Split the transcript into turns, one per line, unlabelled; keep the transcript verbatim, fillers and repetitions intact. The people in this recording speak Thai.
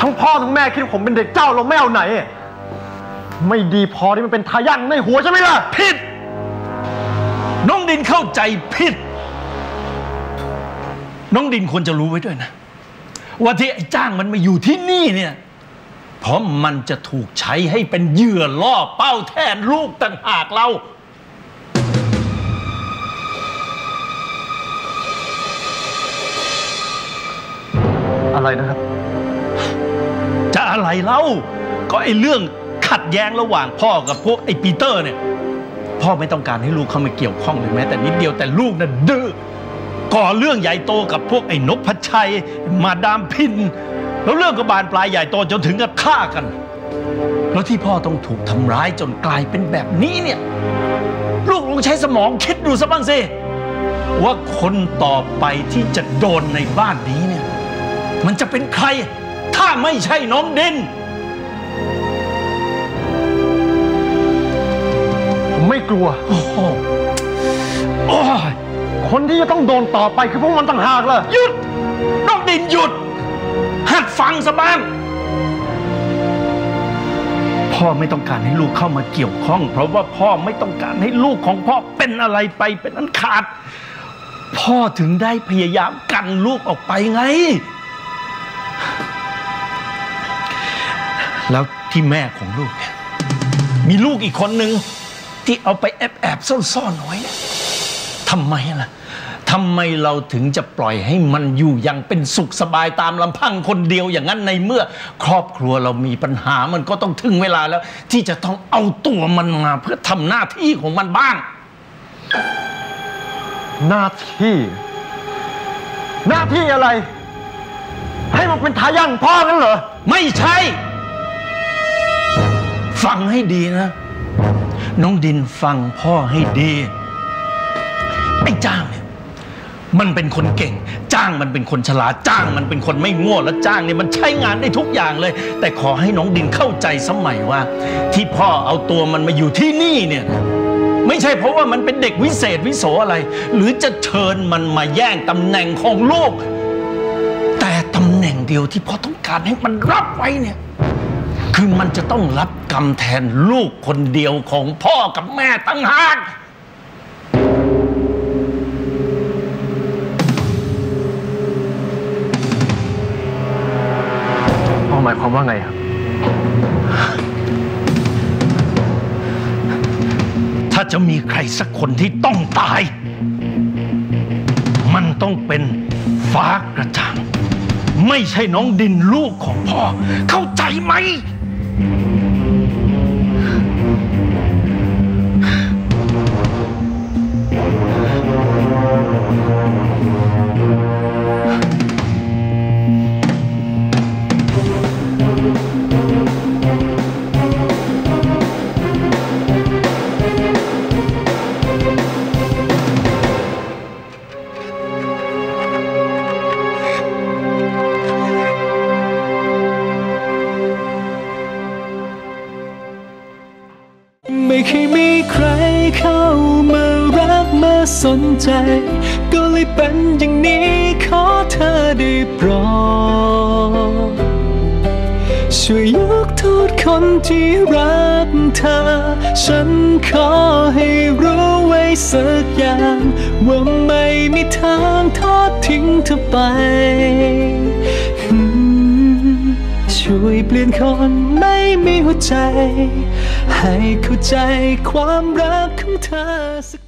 ทั้งพ่อทั้งแม่คิดว่าผมเป็นเด็กเจ้าเราไม่เอาไหนไม่ดีพอที่มันเป็นทายาทในหัวใช่ไหมล่ะ
ผิดน้องดินเข้าใจผิดน้องดินควรจะรู้ไว้ด้วยนะว่าที่ไอ้จ้างมันมาอยู่ที่นี่เนี่ยเพราะมันจะถูกใช้ให้เป็นเหยื่อล่อเป้าแทนลูกต่างหากเรา
อะไรนะครับ
จะอะไรเล่าก็ไอ้เรื่องขัดแย้งระหว่างพ่อกับพวกไอ้ปีเตอร์เนี่ยพ่อไม่ต้องการให้ลูกเข้ามาเกี่ยวข้องเลยแม้แต่นิดเดียวแต่ลูกน่ะดื้อก่อเรื่องใหญ่โตกับพวกไอ้นพชัยมาดามพินแล้วเรื่องก็บานปลายใหญ่โตจนถึงกับฆ่ากันแล้วที่พ่อต้องถูกทำร้ายจนกลายเป็นแบบนี้เนี่ยลูกลองใช้สมองคิดดูสักบ้างสิว่าคนต่อไปที่จะโดนในบ้านนี้เนี่ยมันจะเป็นใครถ้าไม่ใช่น้องดิน
ผมไม่กลัว
โอ้โหโอ้ย
คนที่จะต้องโดนต่อไปคือพวกมันต่างหากล่ะ
หยุดน้องดินหยุดหัดฟังซะบ้างพ่อไม่ต้องการให้ลูกเข้ามาเกี่ยวข้องเพราะว่าพ่อไม่ต้องการให้ลูกของพ่อเป็นอะไรไปเป็นอันขาดพ่อถึงได้พยายามกันลูกออกไปไงแล้วที่แม่ของลูกเนี่ยมีลูกอีกคนหนึ่งที่เอาไปแอบแอบซ่อนๆไว้ทำไมล่ะทำไมเราถึงจะปล่อยให้มันอยู่อย่างเป็นสุขสบายตามลำพังคนเดียวอย่างนั้นในเมื่อครอบครัวเรามีปัญหามันก็ต้องถึงเวลาแล้วที่จะต้องเอาตัวมันมาเพื่อทำหน้าที่ของมันบ้าง
หน้าที่หน้าที่อะไรให้มันเป็นทายาทพ่อกันเหรอ
ไม่ใช่ฟังให้ดีนะน้องดินฟังพ่อให้ดีไอ้จ้างเนี่ยมันเป็นคนเก่งจ้างมันเป็นคนฉลาดจ้างมันเป็นคนไม่โง่และจ้างเนี่ยมันใช้งานได้ทุกอย่างเลยแต่ขอให้น้องดินเข้าใจสมัยว่าที่พ่อเอาตัวมันมาอยู่ที่นี่เนี่ยไม่ใช่เพราะว่ามันเป็นเด็กวิเศษวิโสอะไรหรือจะเชิญมันมาแย่งตำแหน่งของลูกแต่ตำแหน่งเดียวที่พ่อต้องการให้มันรับไว้เนี่ยคือมันจะต้องรับกรรมแทนลูกคนเดียวของพ่อกับแม่ตั้งหาก
พ่อหมายความว่าไงครับ
ถ้าจะมีใครสักคนที่ต้องตายมันต้องเป็นฟ้ากระจ่างไม่ใช่น้องดินลูกของพ่อเข้าใจไหม
ไม่เคยมีใครเข้ามารักมาสนใจก็เลยเป็นอย่างนี้ขอเธอได้โปรดช่วยยกโทษคนที่รักเธอฉันขอให้รู้ไว้สักอย่างว่าไม่มีทางทอดทิ้งเธอไปช่วยเปลี่ยนคนไม่มีหัวใจให้เข้าใจความรักของเธอสัก